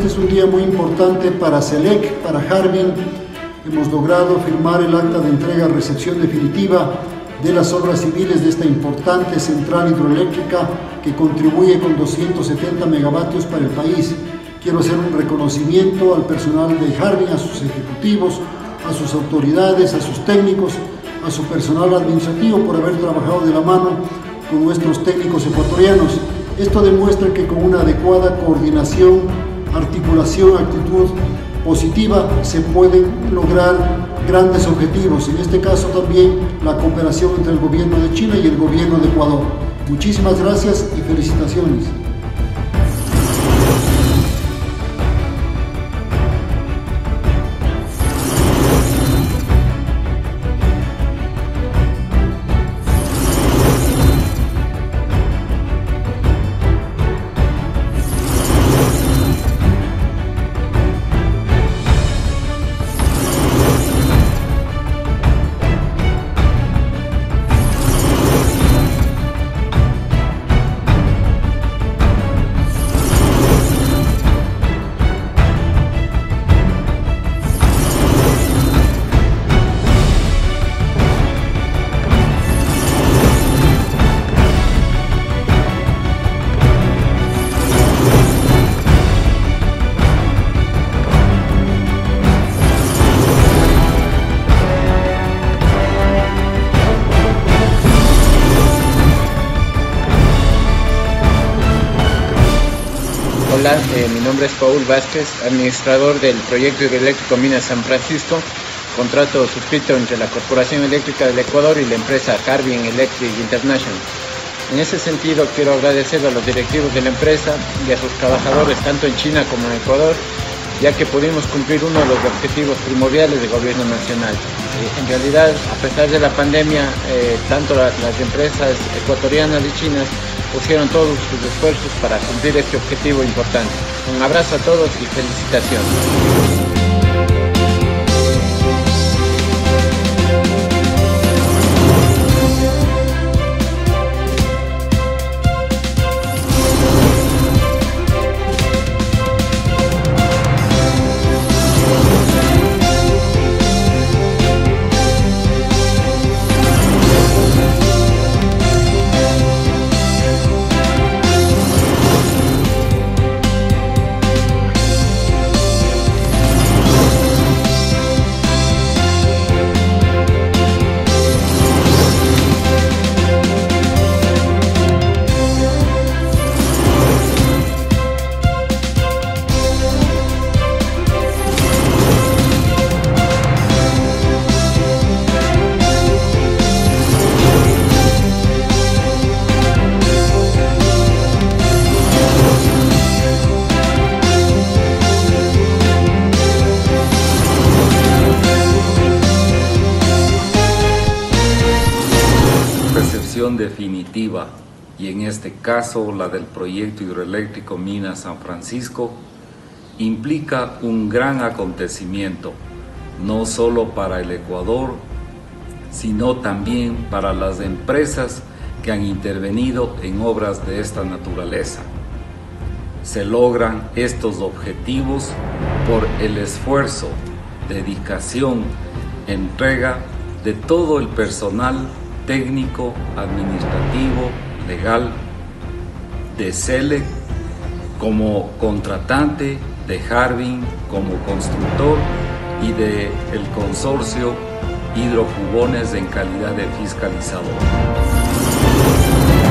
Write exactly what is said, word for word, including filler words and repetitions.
este es un día muy importante para SELEC, para Harbin. Hemos logrado firmar el acta de entrega-recepción definitiva de las obras civiles de esta importante central hidroeléctrica que contribuye con doscientos setenta megavatios para el país. Quiero hacer un reconocimiento al personal de Harbin, a sus ejecutivos, a sus autoridades, a sus técnicos, a su personal administrativo por haber trabajado de la mano con nuestros técnicos ecuatorianos. Esto demuestra que con una adecuada coordinación, articulación, actitud positiva se pueden lograr grandes objetivos. En este caso también la cooperación entre el gobierno de China y el gobierno de Ecuador. Muchísimas gracias y felicitaciones. Hola, eh, mi nombre es Paul Vázquez, administrador del proyecto hidroeléctrico Minas San Francisco, contrato suscrito entre la Corporación Eléctrica del Ecuador y la empresa Harbin Electric International. En ese sentido, quiero agradecer a los directivos de la empresa y a sus trabajadores tanto en China como en Ecuador, ya que pudimos cumplir uno de los objetivos primordiales del gobierno nacional. Eh, en realidad, a pesar de la pandemia, eh, tanto la, las empresas ecuatorianas y chinas pusieron todos sus esfuerzos para cumplir este objetivo importante. Un abrazo a todos y felicitaciones. Definitiva, y en este caso la del proyecto hidroeléctrico Minas San Francisco, implica un gran acontecimiento, no solo para el Ecuador, sino también para las empresas que han intervenido en obras de esta naturaleza. Se logran estos objetivos por el esfuerzo, dedicación, entrega de todo el personal técnico, administrativo, legal de SELEC como contratante, de Harbin como constructor y de el consorcio Hidrojugones en calidad de fiscalizador.